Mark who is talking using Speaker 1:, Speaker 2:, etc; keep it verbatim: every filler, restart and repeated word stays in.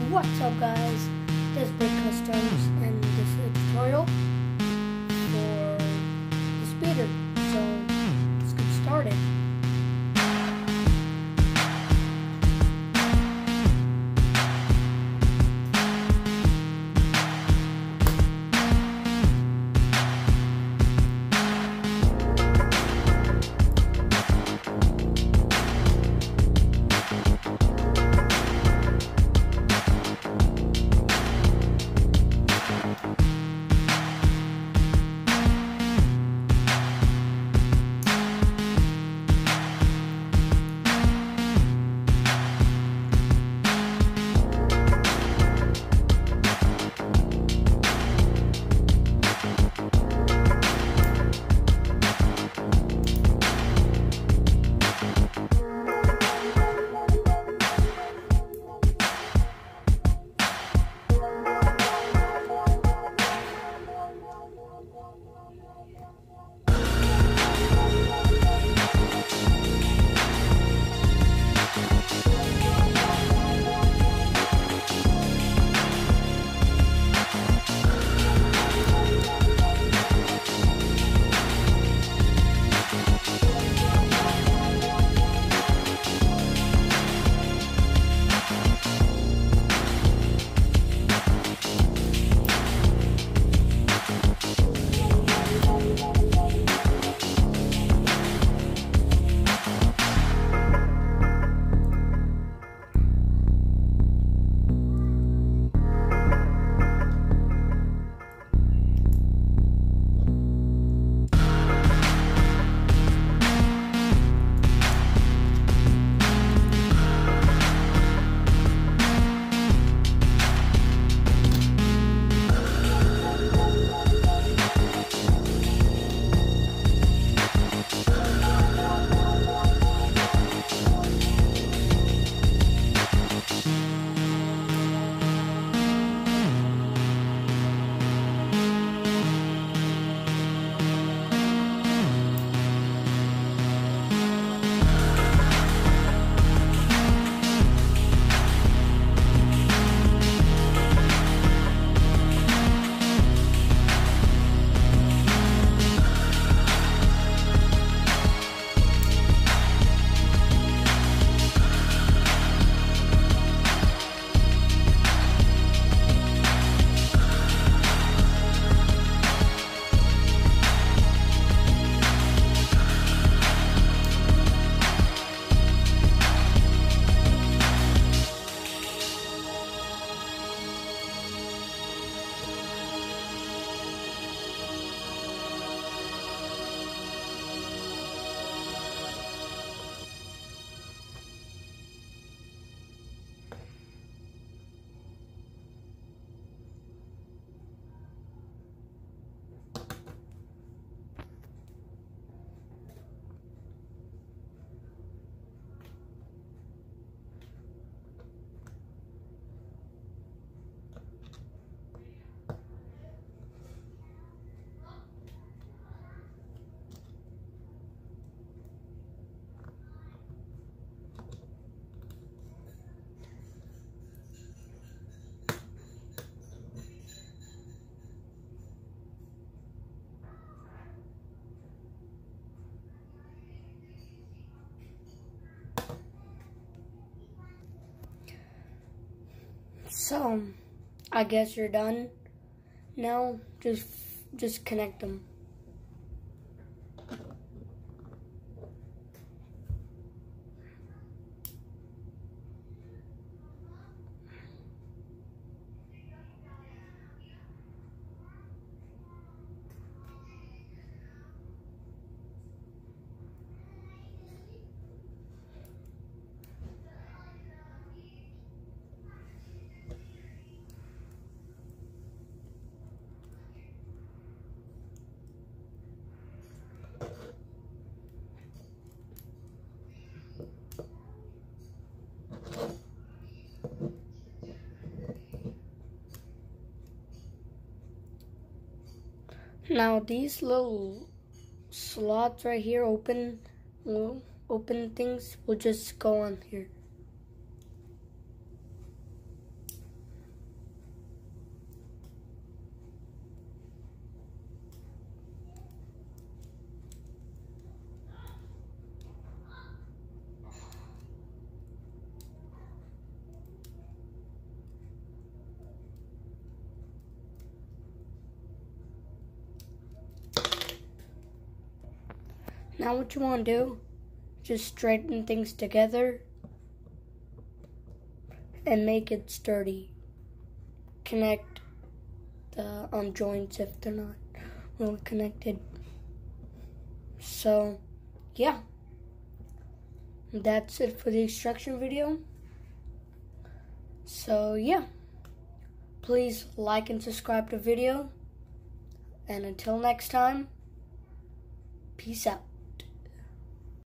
Speaker 1: What's up, guys? This is Big Customs, and this is a tutorial for the speeder. So let's get started. So, I guess you're done. Now, just just connect them. Now these little slots right here, open, open things, will just go on here. now what you want to do, just straighten things together and make it sturdy. Connect the um, joints if they're not well connected. So, yeah. That's it for the instruction video. So, yeah. Please like and subscribe to the video. And until next time, peace out.